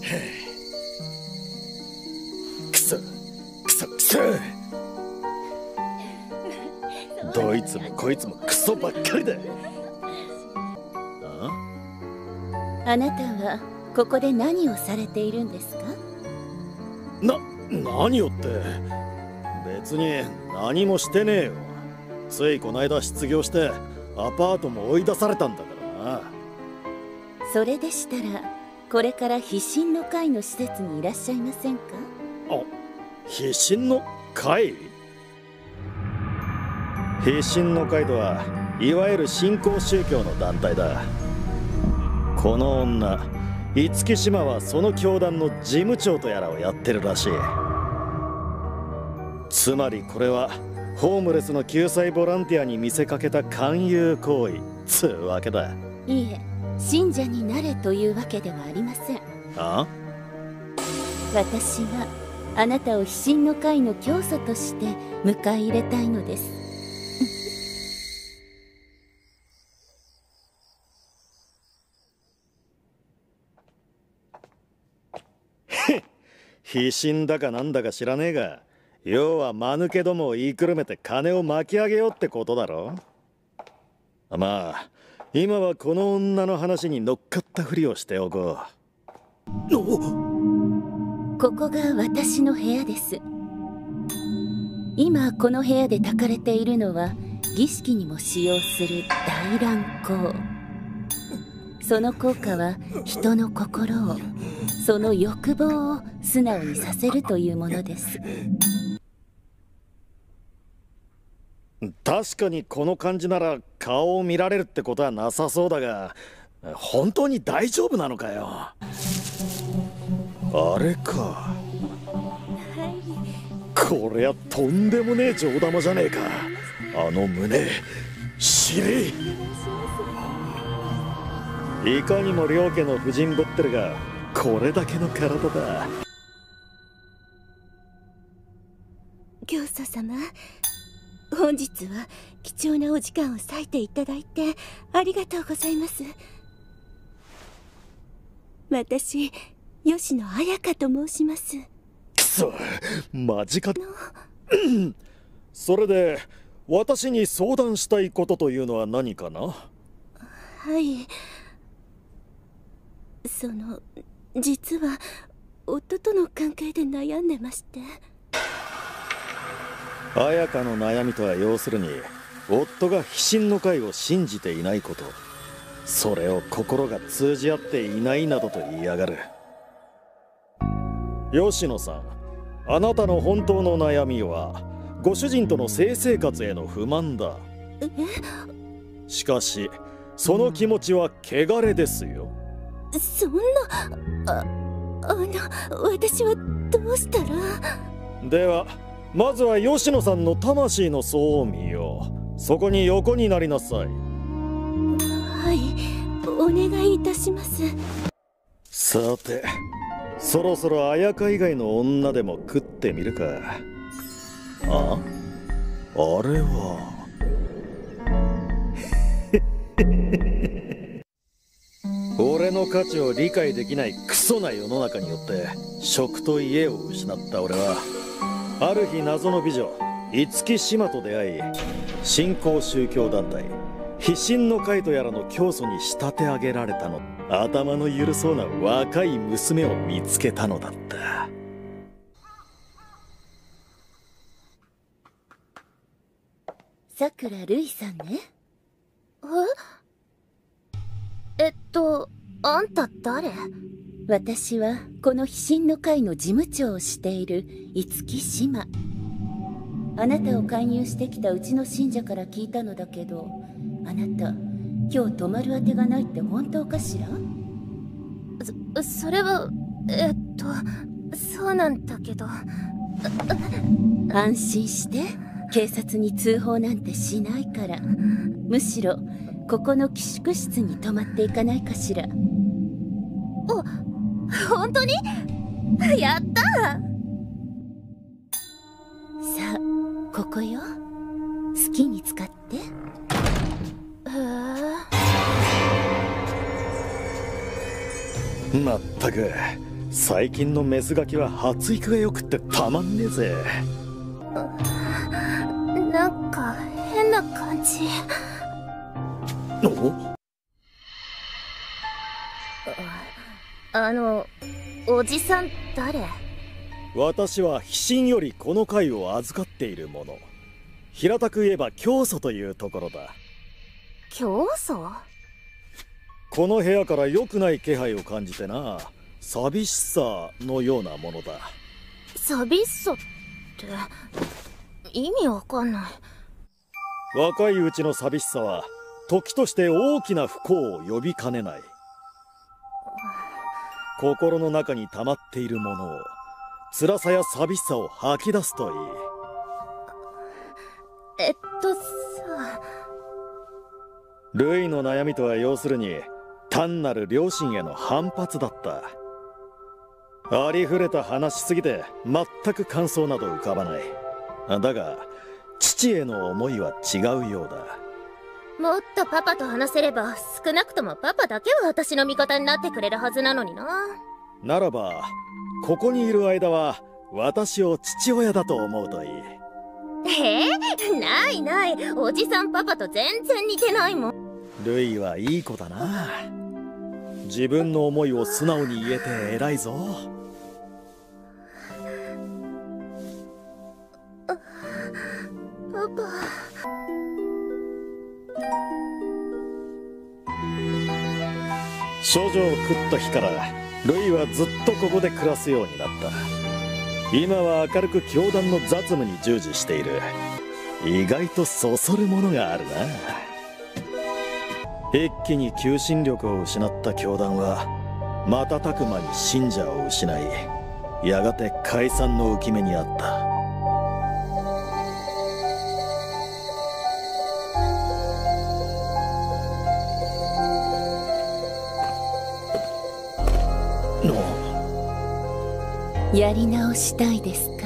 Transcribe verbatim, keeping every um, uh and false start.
くそくそくそ、どいつもこいつもクソばっかりだ。 あ、あなたはここで何をされているんですか？ な、何をって、別に何もしてねえよ。ついこないだ失業してアパートも追い出されたんだからな。 それでしたらこれから飛信の会の施設にいらっしゃいませんか？ あ、飛信の会？飛信の会とはいわゆる新興宗教の団体だ。この女五木島はその教団の事務長とやらをやってるらしい。つまりこれはホームレスの救済ボランティアに見せかけた勧誘行為つうわけだ。 いいえ、信者になれというわけではありません。 あ？ 私はあなたを飛信の会の教祖として迎え入れたいのです。 飛信だかなんだか知らねえが、要は間抜けどもを言いくるめて金を巻き上げようってことだろ。まあ今はこの女の話に乗っかったふりをしておこう。 ここが私の部屋です。今この部屋で焚かれているのは儀式にも使用する大乱香。その効果は人の心を、その欲望を素直にさせるというものです。 確かにこの感じなら顔を見られるってことはなさそうだが、本当に大丈夫なのかよ。あれか、 はい、 こりゃとんでもねえ上玉じゃねえか。あの胸、尻、いかにも両家の婦人ぶってるが、これだけの体だ。 教祖様、本日は貴重なお時間を割いていただいてありがとうございます。私、吉野彩香と申します。 くそ、マジか。それで私に相談したいことというのは何かな？ はい、その実は夫との関係で悩んでまして。 彩香の悩みとは要するに、夫が飛信の会を信じていないこと、それを心が通じ合っていないなどと言いやがる。吉野さん、あなたの本当の悩みはご主人との性生活への不満だ。 え？ しかしその気持ちは汚れですよ。 そんな、あ、あの、私はどうしたら。 ではまずは吉野さんの魂の層を見よう。そこに横になりなさい。 はい、お願いいたします。 さて、そろそろ彩香以外の女でも食ってみるか。あ？あれは俺の価値を理解できないクソな世の中によって職と家を失った俺は、ある日謎の美女五木島と出会い、新興宗教団体飛信の会とやらの教祖に仕立て上げられたの。頭の緩そうな若い娘を見つけたのだった。 さくらるいさんね。ええっとあんた誰？私はこの飛信の会の事務長をしている五木島。あなたを勧誘してきたうちの信者から聞いたのだけど、あなた今日泊まるあてがないって本当かしら？そ、それはえっとそうなんだけど。安心して、警察に通報なんてしないから。むしろここの寄宿室に泊まっていかないかしら。お、本当に？やったー！さあ、ここよ。好きに使って。へえ。 まったく、 最近のメスガキは発育が良くってたまんねえぜ。 なんか変な感じ。 おあの、おじさん誰？ 私は飛信よりこの貝を預かっている者、平たく言えば教祖というところだ。 教祖？ この部屋から良くない気配を感じてな、寂しさのようなものだ。 寂しさって意味わかんない。 若いうちの寂しさは時として大きな不幸を呼びかねない。心の中に溜まっているものを、辛さや寂しさを吐き出すといい。 えっとさ、 ルイの悩みとは要するに単なる両親への反発だった。ありふれた話しすぎて全く感想など浮かばない。だが父への思いは違うようだ。 もっとパパと話せれば、少なくともパパだけは私の味方になってくれるはずなのにな。 ならばここにいる間は私を父親だと思うといい。 えー、ないない、おじさんパパと全然似てないもん。 ルイはいい子だな。自分の思いを素直に言えて偉いぞ。 パパ。 処女を食った日からルイはずっとここで暮らすようになった。今は明るく教団の雑務に従事している。意外とそそるものがあるな。一気に求心力を失った教団は瞬く間に信者を失い、やがて解散の憂き目にあった。 やり直したいですか？